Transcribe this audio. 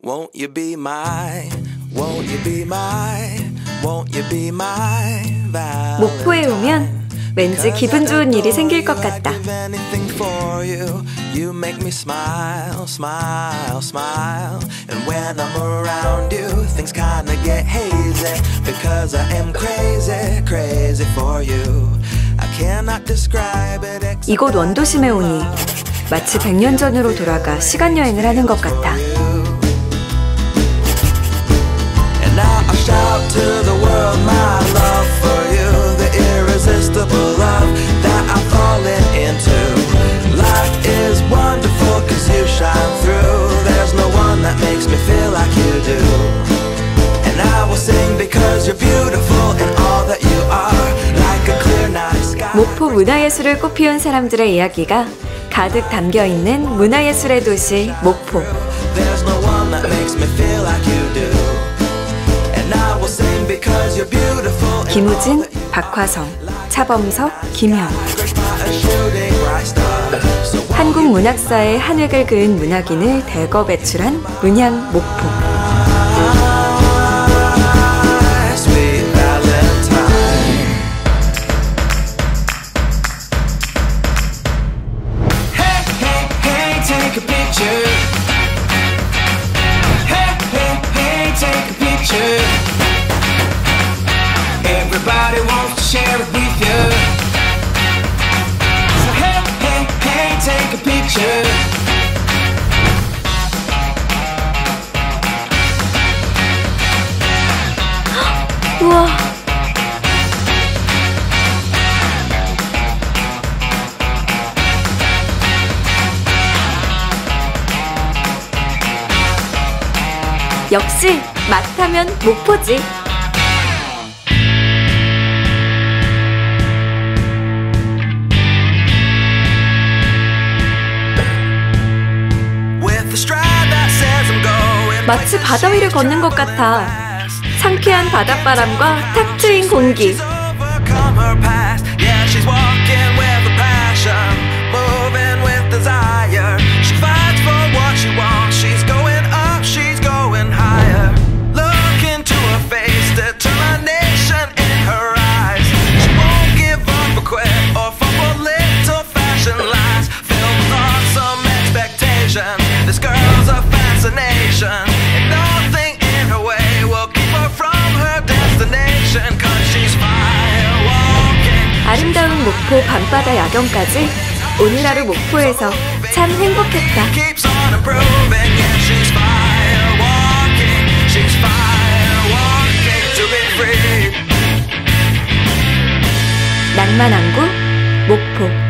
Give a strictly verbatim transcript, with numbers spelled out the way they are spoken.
Won't you be my, won't you be my, won't you be my Valentine? 목포에 오면 왠지 기분 좋은 일이 생길 것 같다. You make me smile, smile, smile. And when I'm around you, things kinda get hazy. Because I am crazy, crazy for you. I cannot describe it. 이곳 원도심에 오니 마치 백 년 전으로 돌아가 시간여행을 하는 것 같아. And now I shout to the world my love for you. The irresistible love that I'm falling into. Life is wonderful cause you shine through. There's no one that makes me feel like you do. And I will sing because you're beautiful in all that you are. Like a clear night sky. 목포 문화예술을 꽃피운 사람들의 이야기가 가득 담겨있는 문화예술의 도시 목포. There's no one that makes me feel like you do. And I will sing because you're beautiful. 김우진, 박화성, 차범석, 김현. 한국 문학사의 한 획을 그은 문학인을 대거 배출한 문양 목포. Everybody wants to share it with you. So hey, hey, hey, take a picture. 우와. 역시 맛하면 목포지. 마치 바다 위를 걷는 것 같아. 상쾌한 바닷바람과 탁 트인 공기. This girl's a fascination, and nothing in her way will keep her from her destination. Cause she's fire walking. 아름다운 목포 밤바다 야경까지 오늘 하루 목포에서 참 행복했다. Keeps on improving, yeah, she's fire walking. She's fire walking to be free. 낭만 항구 목포.